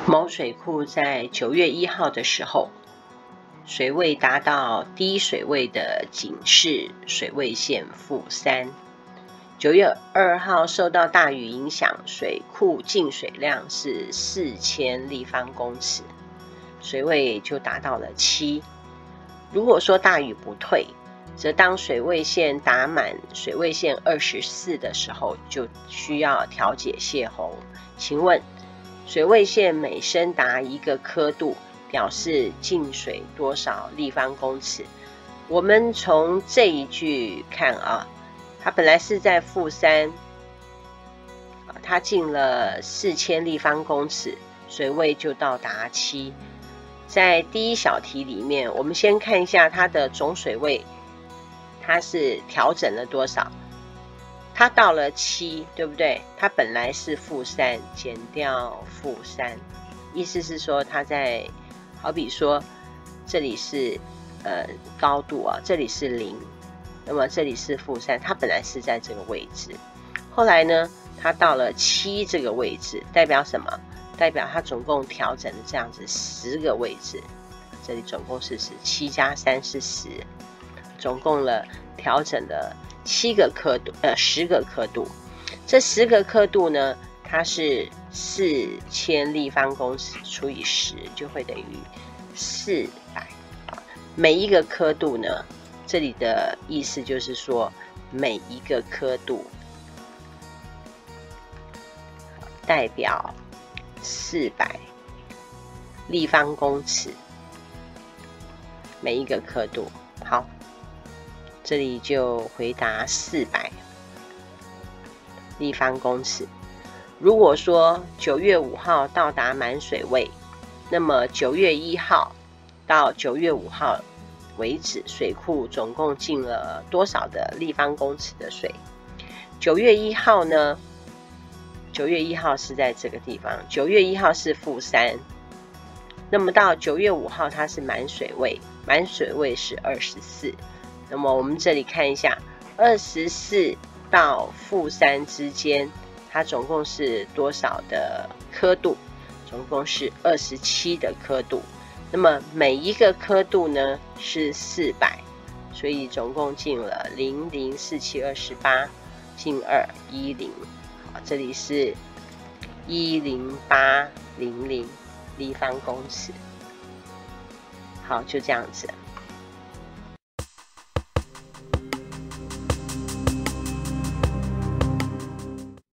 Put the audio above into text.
某水库在9月1号的时候，水位达到低水位的警示水位线-3。9月2号受到大雨影响，水库净水量是4000立方公尺，水位就达到了7。如果说大雨不退，则当水位线达满水位线24的时候，就需要调节泄洪。请问，水位线每升达1个刻度，表示进水多少立方公尺？我们从这一句看啊，它本来是在-3，它进了4000立方公尺，水位就到达7。在第一小题里面，我们先看一下它的总水位，它是调整了多少？它到了7，对不对？它本来是-3，减掉-3，意思是说它在，好比说这里是高度啊，这里是0，那么这里是-3，它本来是在这个位置，后来呢，它到了7这个位置，代表什么？代表它总共调整了这样子10个位置，这里总共是7加3是10，总共调整了10个刻度。这10个刻度呢，它是4000立方公尺除以10，就会等于400。每一个刻度呢，这里的意思就是说，每一个刻度代表400立方公尺，每一个刻度。好，这里就回答400立方公尺。如果说9月5号到达满水位，那么9月1号到9月5号为止，水库总共进了多少的立方公尺的水？9月1号呢？9月1号是在这个地方，9月1号是-3，那么到9月5号它是满水位，满水位是24。那么我们这里看一下，24到-3之间，它总共是多少的刻度？总共是27的刻度。那么每一个刻度呢是400，所以总共进了004728进210。好，这里是10800立方公尺。好，就这样子。